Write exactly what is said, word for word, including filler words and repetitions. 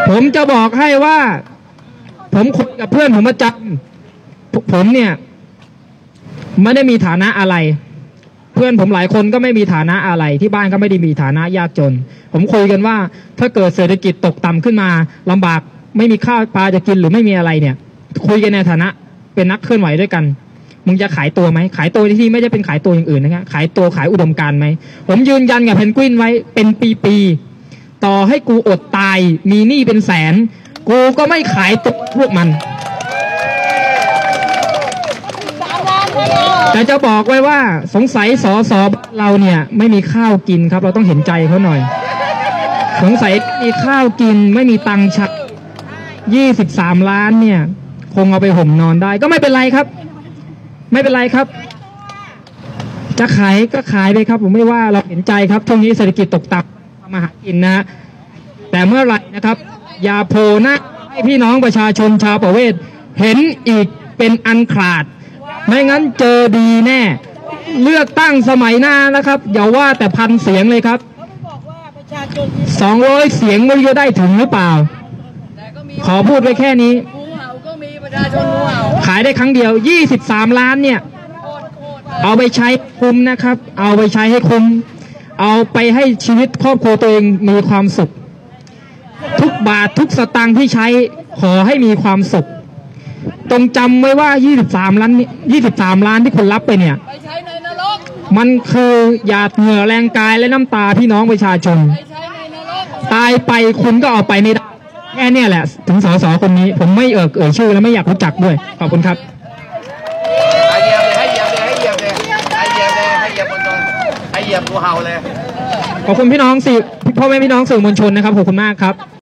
ผมจะบอกให้ว่าผมคุยกับเพื่อนผมประจำผมเนี่ยไม่ได้มีฐานะอะไรเพื่อนผมหลายคนก็ไม่มีฐานะอะไรที่บ้านก็ไม่ได้มีฐานะยากจนผมคุยกันว่าถ้าเกิดเศรษฐกิจตกต่ำขึ้นมาลำบากไม่มีข้าวปลาจะกินหรือไม่มีอะไรเนี่ยคุยกันในฐานะเป็นนักเคลื่อนไหวด้วยกันมึงจะขายตัวไหมขายตัวที่ไม่ได้เป็นขายตัวอย่างอื่นนะครับขายตัวขายอุดมการณ์ไหมผมยืนยันกับเพนกวินไว้เป็นปีๆต่อให้กูอดตายมีหนี้เป็นแสนกูก็ไม่ขายตัวพวกมันแต่จะบอกไว้ว่าสงสัยสอสอเราเนี่ยไม่มีข้าวกินครับเราต้องเห็นใจเขาหน่อยสงสัยมีข้าวกินไม่มีตังค์ชักยี่สิบสามล้านเนี่ยคงเอาไปห่มนอนได้ก็ไม่เป็นไรครับไม่เป็นไรครับจะขายก็ขายไปครับผมไม่ว่าเราเห็นใจครับช่วงนี้เศรษฐกิจตกต่ำทำมาหากินนะแต่เมื่อไหร่นะครับอย่าโผล่หน้าให้พี่น้องประชาชนชาวประเวศเห็นอีกเป็นอันขาดไม่งั้นเจอดีแน่เลือกตั้งสมัยหน้านะครับอย่าว่าแต่พันเสียงเลยครับสองร้อยเสียงไม่รู้จะได้ถึงหรือเปล่าขอพูดไว้แค่นี้ขายได้ครั้งเดียวยี่สิบสามล้านเนี่ยเอาไปใช้คุ้มนะครับเอาไปใช้ให้คุ้มเอาไปให้ชีวิตครอบครัวตัวเองมีความสุขทุกบาททุกสตางค์ที่ใช้ขอให้มีความสุขตรงจำไว้ว่ายี่สิบสามล้านยี่สิบสามล้านที่คนรับไปเนี่ยมันคือหยาดเหงื่อแรงกายและน้ำตาพี่น้องประชาชนตายไปคุณก็เอาไปไม่ได้แค่นี้แหละถึงสสคนนี้ผมไม่เอ่ยเอ่ยชื่อและไม่อยากรู้จักด้วยขอบคุณครับให้เหยียบเลยให้เหยียบเลยให้เหยียบเลยให้เหยียบเลยให้เหยียบบนต้นให้เหยียบงูเห่าเลยขอบคุณพี่น้องสื่อพ่อแม่พี่น้องสื่อมวลชนนะครับขอบคุณมากครับ